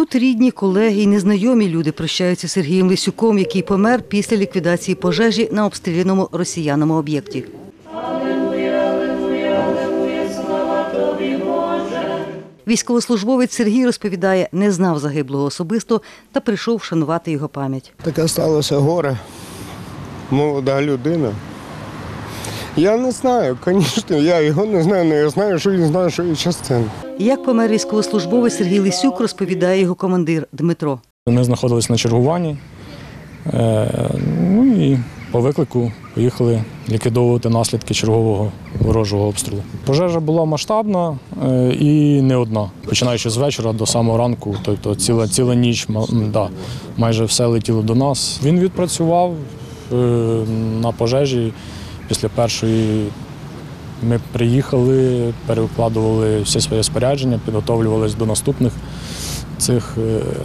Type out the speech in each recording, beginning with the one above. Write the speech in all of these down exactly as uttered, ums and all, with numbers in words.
Тут рідні, колеги і незнайомі люди прощаються з Сергієм Лисюком, який помер після ліквідації пожежі на обстріляному росіянами об'єкті. Військовослужбовець Сергій розповідає, не знав загиблого особисто та прийшов вшанувати його пам'ять. Таке сталося горе, молода людина. Я не знаю, звісно, я його не знаю, але я знаю, що він знає, що є частина. Як помер військовослужбовець Сергій Лисюк, розповідає його командир Дмитро. Ми знаходилися на чергуванні, ну і по виклику поїхали ліквідовувати наслідки чергового ворожого обстрілу. Пожежа була масштабна і не одна. Починаючи з вечора до самого ранку, тобто ціла, ціла ніч, да, майже все летіло до нас. Він відпрацював на пожежі. Після першої ми приїхали, перекладували всі своє спорядження, підготовлювалися до наступних цих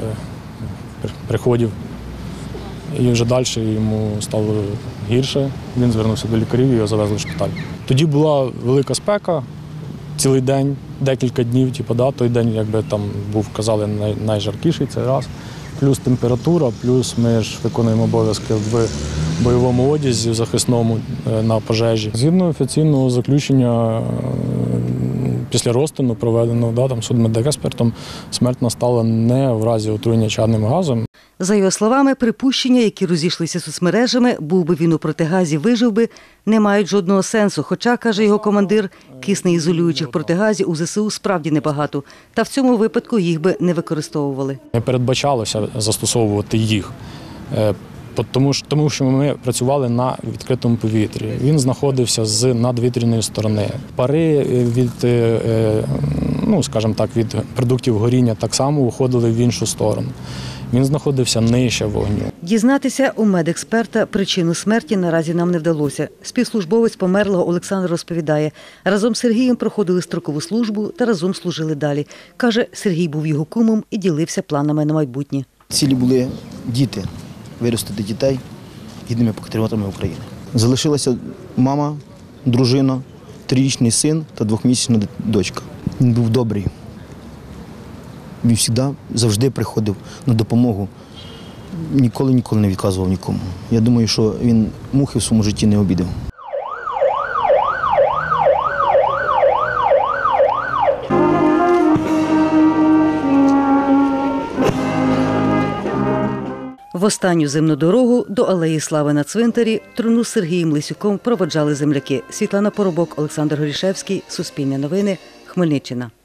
приходів. І вже далі йому стало гірше, він звернувся до лікарів і його завезли в шпиталь. Тоді була велика спека, цілий день, декілька днів, типу, да, той день, якби там був, казали, най, найжаркіший цей раз. Плюс температура, плюс ми ж виконуємо обов'язки в бойовому одязі, в захисному на пожежі. Згідно офіційного заключення, після розтину проведеного да, там, судмедекспертом, смерть настала не в разі отруєння чадним газом. За його словами, припущення, які розійшлися соцмережами, був би він у протигазі, вижив би, не мають жодного сенсу. Хоча, каже його командир, киснеізолюючих протигазів у ЗСУ справді небагато. Та в цьому випадку їх би не використовували. Не передбачалося застосовувати їх, тому, тому що ми працювали на відкритому повітрі. Він знаходився з надвітряної сторони. Пари від, ну, скажімо так, від продуктів горіння так само виходили в іншу сторону. Він знаходився нижче вогню. Дізнатися у медексперта причину смерті наразі нам не вдалося. Співслужбовець померлого Олександр розповідає, разом з Сергієм проходили строкову службу та разом служили далі. Каже, Сергій був його кумом і ділився планами на майбутнє. Цілі були діти, виростити дітей гідними патріотами України. Залишилася мама, дружина, трирічний син та двохмісячна дочка. Він був добрий. Він завжди, завжди приходив на допомогу, ніколи-ніколи не відказував нікому. Я думаю, що він мухи в своєму житті не обідав. В останню земну дорогу до Алеї Слави на цвинтарі труну з Сергієм Лисюком проводжали земляки. Світлана Поробок, Олександр Горішевський, Суспільне новини, Хмельниччина.